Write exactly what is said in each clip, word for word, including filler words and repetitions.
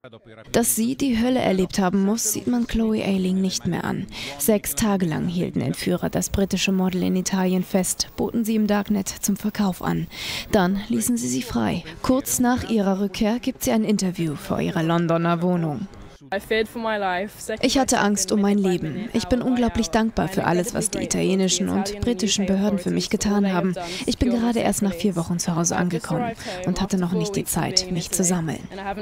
Dass sie die Hölle erlebt haben muss, sieht man Chloe Ayling nicht mehr an. Sechs Tage lang hielten Entführer das britische Model in Italien fest, boten sie im Darknet zum Verkauf an. Dann ließen sie sie frei. Kurz nach ihrer Rückkehr gibt sie ein Interview vor ihrer Londoner Wohnung. Ich hatte Angst um mein Leben. Ich bin unglaublich dankbar für alles, was die italienischen und britischen Behörden für mich getan haben. Ich bin gerade erst nach vier Wochen zu Hause angekommen und hatte noch nicht die Zeit, mich zu sammeln.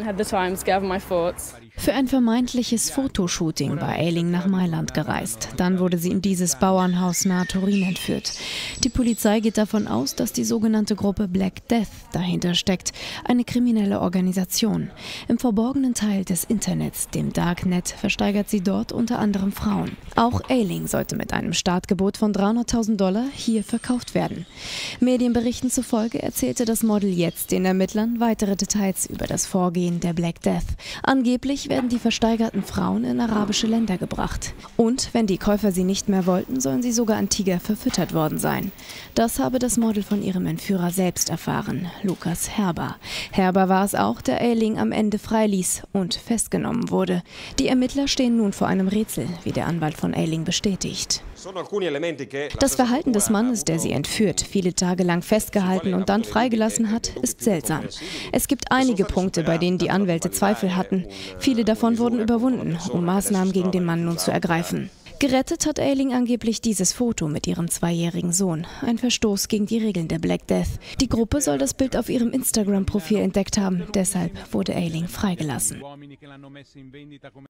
Für ein vermeintliches Fotoshooting war Ayling nach Mailand gereist. Dann wurde sie in dieses Bauernhaus nahe Turin entführt. Die Polizei geht davon aus, dass die sogenannte Gruppe Black Death dahinter steckt, eine kriminelle Organisation. Im verborgenen Teil des Internets, dem Darknet, versteigert sie dort unter anderem Frauen. Auch Ayling sollte mit einem Startgebot von dreihunderttausend Dollar hier verkauft werden. Medienberichten zufolge erzählte das Model jetzt den Ermittlern weitere Details über das Vorgehen der Black Death. Angeblich werden die versteigerten Frauen in arabische Länder gebracht. Und wenn die Käufer sie nicht mehr wollten, sollen sie sogar an Tiger verfüttert worden sein. Das habe das Model von ihrem Entführer selbst erfahren, Lukas Herber. Herber war es auch, der Ayling am Ende freiließ und festgenommen wurde. Die Ermittler stehen nun vor einem Rätsel, wie der Anwalt von Ayling bestätigt. Das Verhalten des Mannes, der sie entführt, viele Tage lang festgehalten und dann freigelassen hat, ist seltsam. Es gibt einige Punkte, bei denen die Anwälte Zweifel hatten. Viele davon wurden überwunden, um Maßnahmen gegen den Mann nun zu ergreifen. Gerettet hat Ayling angeblich dieses Foto mit ihrem zweijährigen Sohn. Ein Verstoß gegen die Regeln der Black Death. Die Gruppe soll das Bild auf ihrem Instagram-Profil entdeckt haben. Deshalb wurde Ayling freigelassen.